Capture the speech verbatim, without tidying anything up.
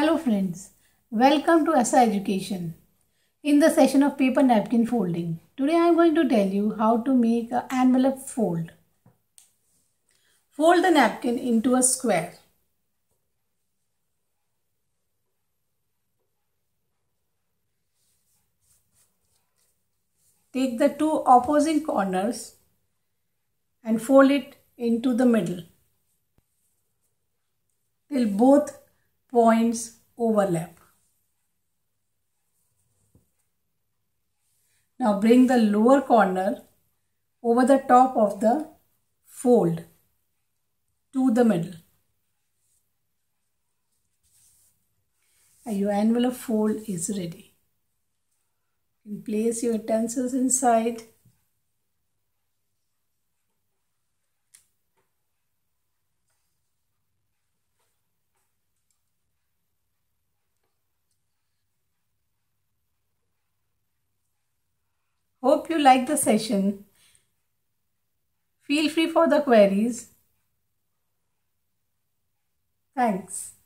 Hello friends, welcome to S I Education. In the session of paper napkin folding, today I am going to tell you how to make an envelope fold. Fold the napkin into a square. Take the two opposing corners and fold it into the middle till both points overlap. Now bring the lower corner over the top of the fold to the middle. And your envelope fold is ready. You place your utensils inside. Hope you like the session. Feel free for the queries. Thanks.